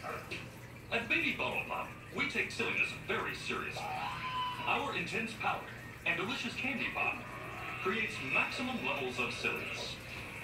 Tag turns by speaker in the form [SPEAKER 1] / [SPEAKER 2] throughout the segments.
[SPEAKER 1] At Baby Bottle Pop, we take silliness very seriously. Our intense power and delicious candy pop creates maximum levels of silliness.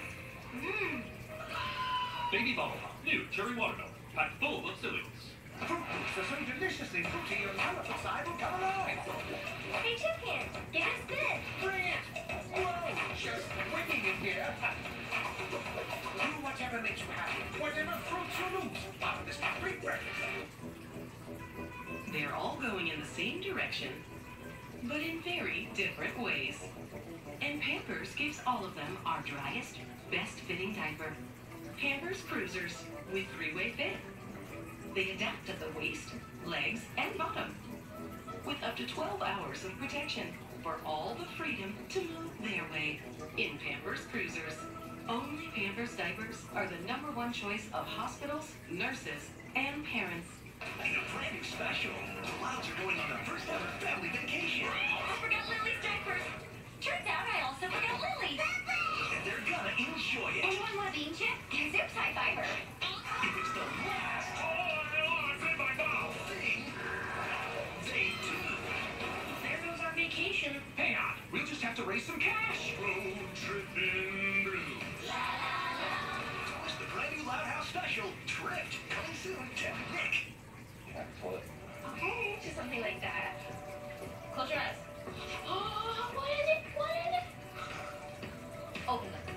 [SPEAKER 1] Baby Bottle Pop, new cherry watermelon, packed full of silliness.
[SPEAKER 2] Fruit Loops are so deliciously fruity, your colorful side will come alive.
[SPEAKER 3] Hey, Toucan, give it a spin.
[SPEAKER 2] Bring it! Whoa, just winging it here. Do whatever makes you happy, whatever fruits you lose. Out of this complete breakfast.
[SPEAKER 4] They're all going in the same direction, but in very different ways. And Pampers gives all of them our driest, best-fitting diaper. Pampers Cruisers with three-way fit. They adapt at the waist, legs, and bottom, with up to 12 hours of protection for all the freedom to move their way in Pampers Cruisers. Only Pampers diapers are the #1 choice of hospitals, nurses, and parents.
[SPEAKER 5] In a brand new special, the Louds are going on their first ever family vacation.
[SPEAKER 3] I forgot Lily's diapers. Turns out I also forgot Lily's.
[SPEAKER 5] And they're gonna enjoy it.
[SPEAKER 3] Anyone want a bean chip? Because they're high fiber.
[SPEAKER 5] If it's the last thing they do.
[SPEAKER 3] There goes our vacation.
[SPEAKER 2] Hang on, we'll just have to raise some cash.
[SPEAKER 5] Road tripping blues. It's the brand new Loud House special, Tripped, coming soon to Nick.
[SPEAKER 3] Okay, just something like that. Close your eyes. Oh, what is it? What is it? Open them.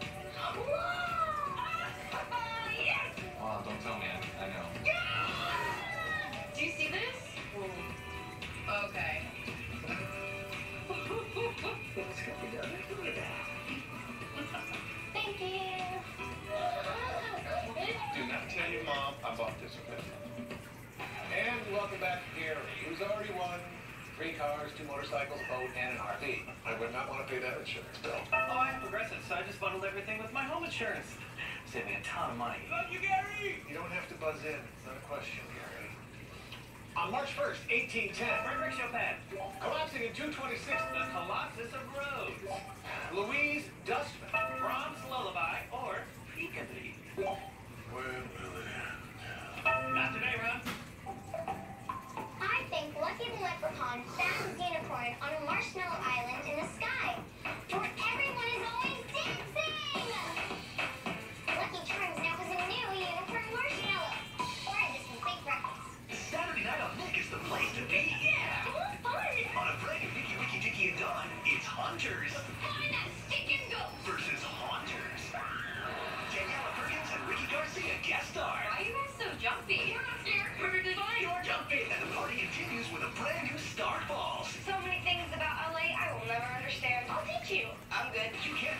[SPEAKER 3] Whoa! Yes!
[SPEAKER 6] Oh, don't tell me. I know.
[SPEAKER 3] Do you see this? Okay. Thank you.
[SPEAKER 6] Do not tell your mom I bought this for you.
[SPEAKER 2] And welcome back to Gary, who's already won 3 cars, 2 motorcycles, a boat, and an RV. I would not want to pay that insurance bill.
[SPEAKER 7] Oh, I'm Progressive, so I just bundled everything with my home insurance. Saved me a ton of money.
[SPEAKER 2] Love you, Gary! You don't have to buzz in. It's not a question, Gary. On March 1st, 1810,
[SPEAKER 7] Frederick Chopin,
[SPEAKER 2] collapsing in 226,
[SPEAKER 7] the Colossus of Rhodes,
[SPEAKER 2] Louise Dustman.
[SPEAKER 7] Brahms' Lullaby, or Peekaboo.
[SPEAKER 5] When will it end?
[SPEAKER 7] Not today, Ron.
[SPEAKER 3] I think Lucky the Leprechaun found Unicorn on a marshmallow island in the sky, where everyone is always dancing! Lucky Charms now has a new unicorn marshmallow. Or this complete breakfast.
[SPEAKER 5] Saturday night on Nick is the place to be. Yeah!
[SPEAKER 3] Oh, fun!
[SPEAKER 5] On a brand new Nicky, Ricky, Dicky, and Dawn, it's Hunters
[SPEAKER 3] Fun and stick and go!
[SPEAKER 5] versus Haunters. Daniela Perkins and Ricky Garcia guest star.
[SPEAKER 3] Why are you guys so jumpy? We're not scared, perfectly fine!
[SPEAKER 5] You're jumping, and the party continues with a brand new Star Falls.
[SPEAKER 3] So many things about LA I will never understand. I'll teach you. I'm good.
[SPEAKER 5] You can't